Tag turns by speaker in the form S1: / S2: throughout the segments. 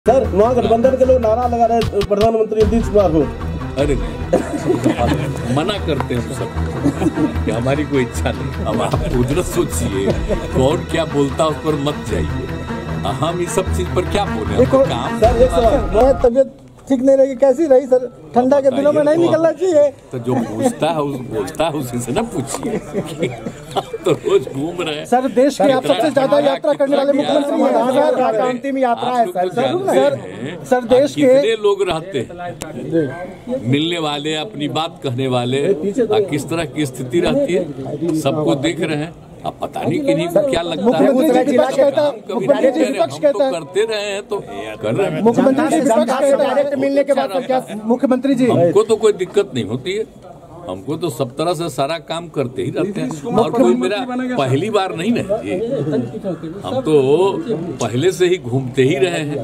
S1: Sir महागठबंधन के लोग नारा लगा रहे प्रधानमंत्री नीतीश कुमार को।
S2: अरे नहीं, मना करते हैं सब कि हमारी कोई इच्छा नहीं। अब आप उधर सोचिए कौन क्या बोलता उस पर मत जाइए। हम इस सब चीज पर क्या बोले काम।
S1: सर एक सवाल, तबियत ठीक नहीं रहेगी, कैसी रही सर? ठंडा के दिनों में नहीं निकलना चाहिए।
S2: तो जो पूछता है उसी से ना पूछिए। तो रोज घूम रहे हैं
S1: सर, देश के आप सबसे ज्यादा यात्रा करने वाले मुख्यमंत्री हैं। अंतिम यात्रा है सर देश के
S2: कितने लोग रहते हैं मिलने वाले, अपनी बात कहने वाले, किस तरह की स्थिति रहती है सबको देख रहे हैं। अब पता नहीं किन्हीं को क्या लगता है।
S1: मुख्यमंत्री विपक्ष कहता है,
S2: करते रहे हैं तो कर रहे हैं।
S1: मुख्यमंत्री विपक्ष कहता है मिलने के बाद क्या मुख्यमंत्री जी?
S2: हमको तो कोई दिक्कत नहीं होती है, हमको तो सब तरह से सारा काम करते ही रहते हैं। और कोई मेरा पहली बार नहीं है जी, हम तो पहले से ही घूमते ही रहे हैं।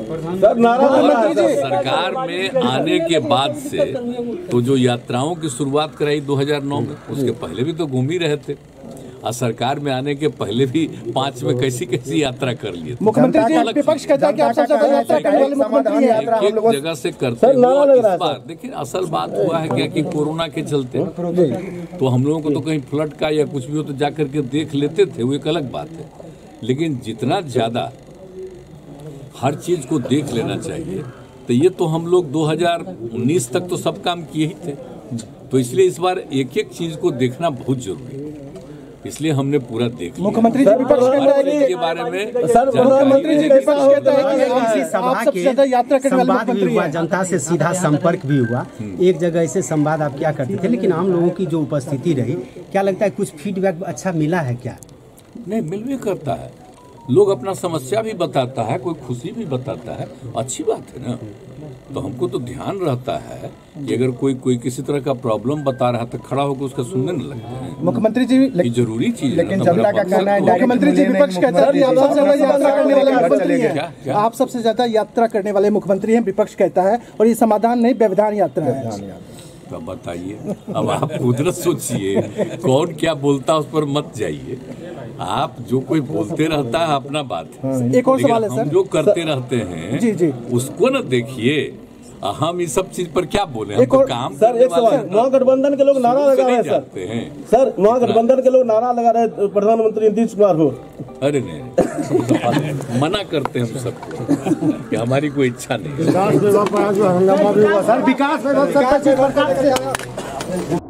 S2: सरकार में आने के बाद से तो जो यात्राओं की शुरुआत कराई 2009 में, उसके पहले भी तो घूम ही रहे थे। और सरकार में आने के पहले भी 5 में कैसी यात्रा कर लिए।
S1: मुख्यमंत्री जी विपक्ष कहता है कि आप सबसे ज्यादा यात्रा करने वाले मुख्यमंत्री हैं।
S2: एक जगह से करते हैं। इस बार देखिए असल बात हुआ है क्या कि कोरोना के चलते तो हम लोगों को तो कहीं फ्लड का या कुछ भी हो तो जाकर के देख लेते थे, वो एक अलग बात है। लेकिन जितना ज्यादा हर चीज को देख लेना चाहिए, तो ये तो हम लोग 2019 तक तो सब काम किए ही थे। तो इसलिए इस बार एक एक चीज को देखना बहुत जरूरी है, इसलिए हमने पूरा देख लिया।
S1: मुख्यमंत्री जी विपक्ष
S2: के बारे में
S1: मुख्यमंत्री जी विपक्ष कहता है कि
S3: सभा के यात्रा करने वाले संवाद भी हुआ, जनता से सीधा संपर्क भी हुआ। एक जगह ऐसे संवाद आप क्या करते थे, लेकिन आम लोगों की जो उपस्थिति रही, क्या लगता है कुछ फीडबैक अच्छा मिला है क्या?
S2: नहीं, मिल भी करता है, लोग अपना समस्या भी बताता है, कोई खुशी भी बताता है, अच्छी बात है ना। तो हमको तो ध्यान रहता है कि अगर कोई किसी तरह का प्रॉब्लम बता रहा तो खड़ा होकर उसका सुनने न लगते हैं।
S1: मुख्यमंत्री जी
S2: ये जरूरी चीज है।
S1: लेकिन जनता का कहना है, मुख्यमंत्री जी विपक्ष कहता है कि आप सबसे ज्यादा यात्रा करने वाले मुख्यमंत्री हैं। आप सबसे ज्यादा यात्रा करने वाले मुख्यमंत्री हैं, विपक्ष कहता है, और ये समाधान नहीं व्यवधान यात्रा है।
S2: तो बताइए, अब आप खुद सोचिए कौन क्या बोलता उस पर मत जाइए। आप जो कोई बोलते रहता है अपना बात है।
S1: एक और सवाल है सर,
S2: हम जो करते रहते हैं
S1: जी
S2: उसको न देखिए। हम इस सब चीज पर क्या बोले?
S1: एक और
S2: काम
S1: सर, एक सवाल, महागठबंधन के लोग नारा लगा रहे हैं सर महागठबंधन के लोग नारा लगा रहे प्रधानमंत्री नीतीश कुमार को।
S2: अरे नहीं, मना करते हैं हम सबको कि हमारी कोई इच्छा नहीं।
S1: विकास